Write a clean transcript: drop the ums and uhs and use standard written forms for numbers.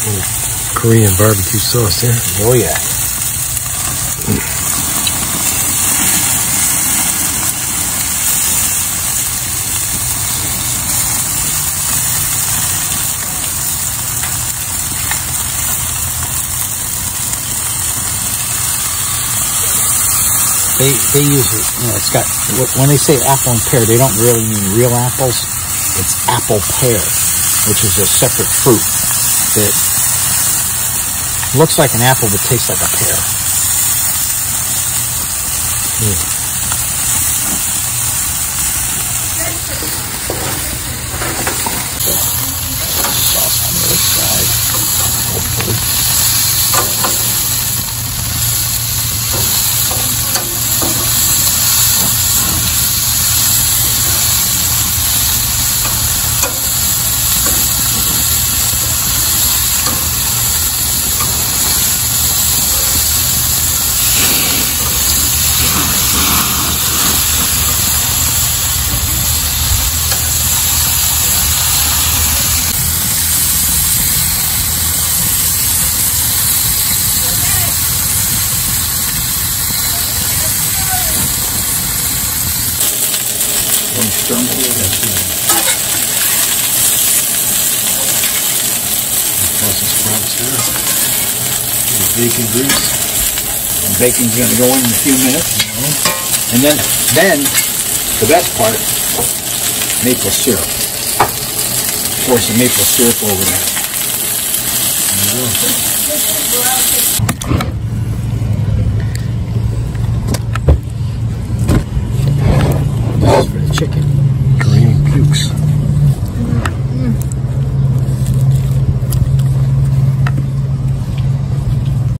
Korean barbecue sauce there. Oh yeah. They use it, it's got, when they say apple and pear, they don't really mean real apples. It's apple pear, which is a separate fruit that looks like an apple but tastes like a pear. Sauce on the other side, hopefully. Brussel sprouts there. Bacon grease. And bacon's going to go in a few minutes. And then the best part, maple syrup. Pour some maple syrup over there. This is for the chicken.